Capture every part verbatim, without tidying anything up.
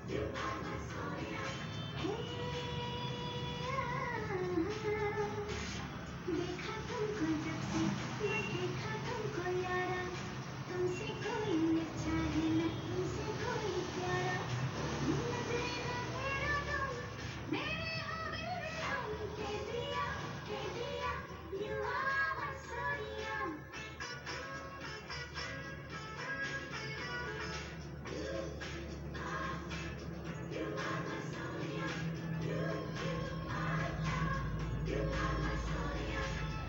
देखा तुमको जब से बस देखा तुमको यारा तुमसे कोई अच्छा है ना तुमसे कोई प्यारा नजरे ना फेरा तुम मेरे हो दिल में तुम कह दिया कह दिया you are my Sonia you are my Sonia you you are you are my Sonia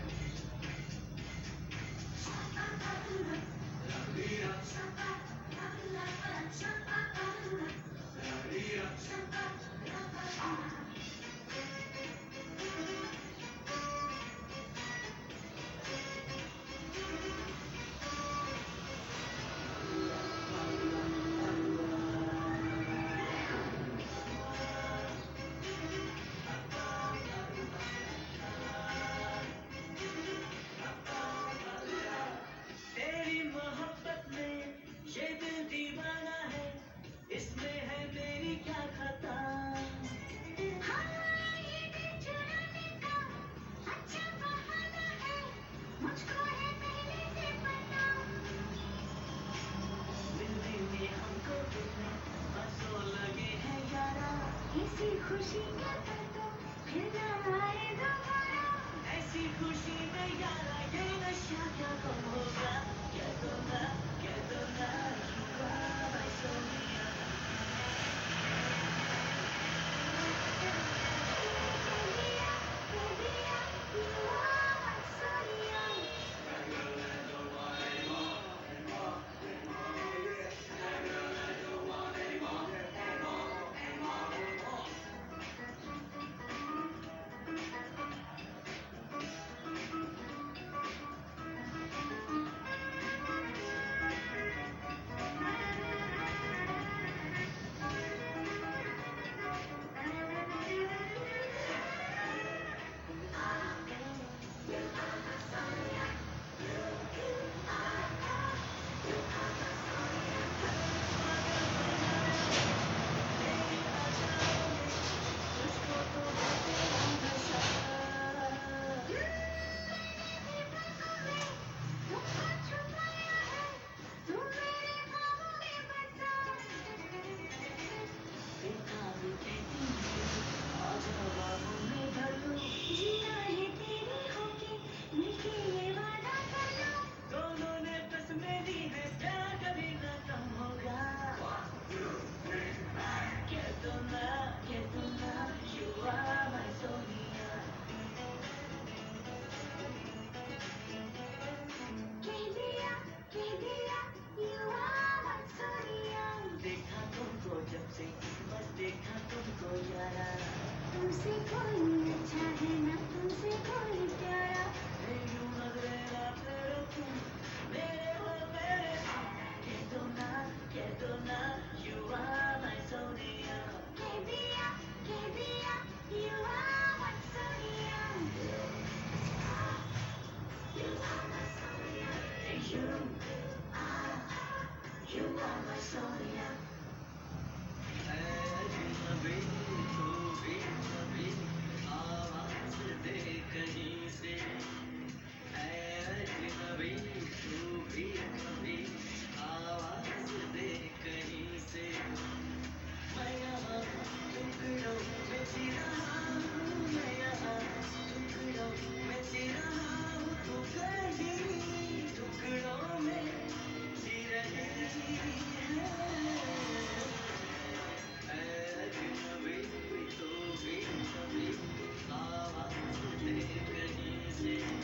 तेरी मोहब्बत में ये दिल दीवाना है इसमें है मेरी क्या खता हाँ ये दिल चुराने का अच्छा बहाना है मुझको है पहले से पता मिलने में हमको कितने बरसों लगे हैं यारा ऐसी खुशी का तो फिर ना आए दोबारा ऐसी खुशी में यारा ये नशा क्या कम होगा क्या तो ना क्या तो ना you are my सोनिया कह दिया कह दिया you are my सोनिया तुझको तो है तेरा नशा तुमको छुपाया है तुम मेरे ख्वाबों में बसा बेताब कहती है आजा बाहों में भर लो जीना है तेरी होके मिलके ये वादा कर लो दोनों ने कसमें ली है प्यार कभी खत्म होगा कह दो ना कह दो ना you are my सोनिया कह दिया कह दिया you are my सोनिया देखा तुमको जब से बस देखा तुमको यारा तुमसे कोई अच्छा है ना तुमसे कोई प्यारा यूं नजरे ना फेरो तुम मेरे हो मेरे कह दो ना कह दो ना you are my सोनिया कह दिया कह दिया you are my Sonia you are my Sonia you are you are my Sonia अजनबी तू भी कभी आवाज दे कहीं से अजनबी तू भी कभी आवाज दे कहीं से मैं यहाँ टुकड़ों में जी रहा हूँ मैं यहाँ टुकड़ों में जी रहा हूँ तू कहीं टुकड़ों में जी रही है अजनबी तू भी कभी आवाज दे कहीं से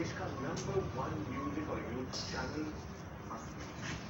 देश का नंबर वन म्यूजिक और यूथ चैनल